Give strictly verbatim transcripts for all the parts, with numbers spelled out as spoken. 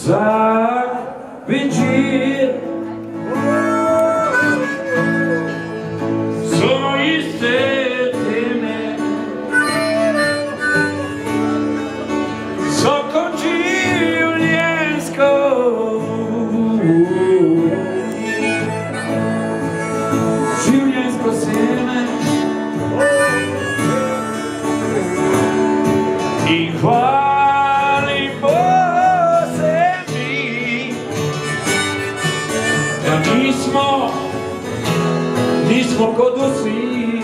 Vsak večer so iste teme, so kot življenjsko življenjsko seme in hvalim posebi, da nismo, nismo kot vsi,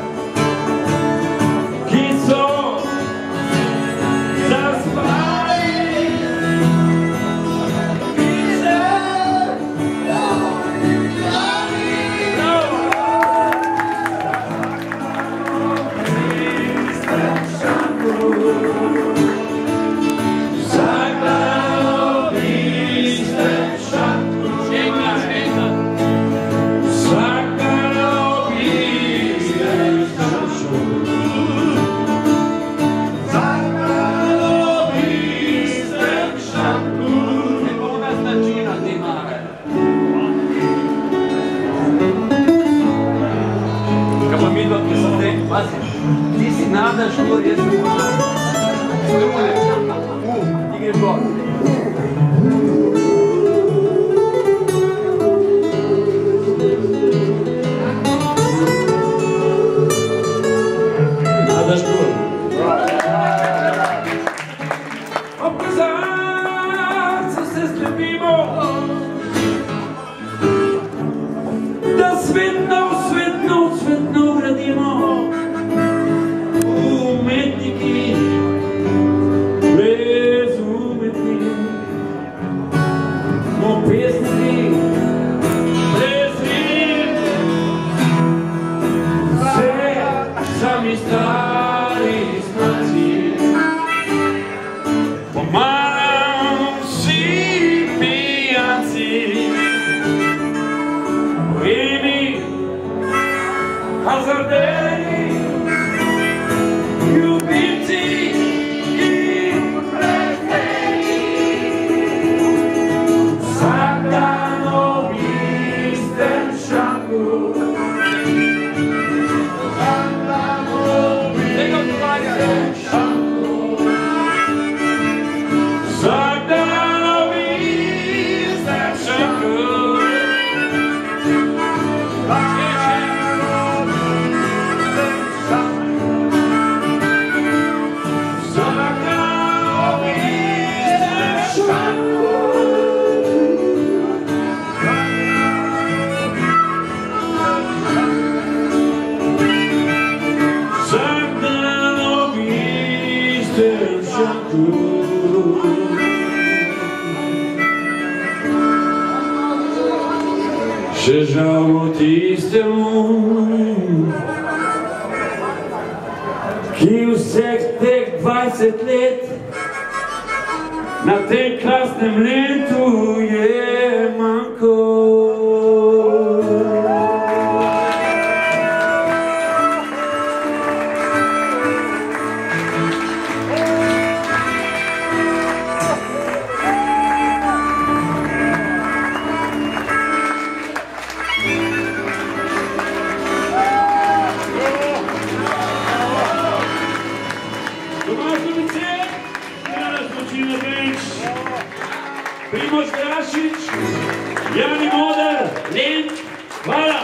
ki so zaspali. Ti si nada što je struja. Struje. U, igre gol. Nada što. Opazarca se strepimo da svetno, svetno, svetno gradimo. Umetniki, brez umetniki, smo pesniki, brez rim, vse sami stari smaci, pomaram vsi pijanci, bojimi, hazarderi, še žal tistemu, ki vseh teh dvajset let na tem krasnem letu je manjkal. Primož Grašič, Jani Moder, Lent, hvala!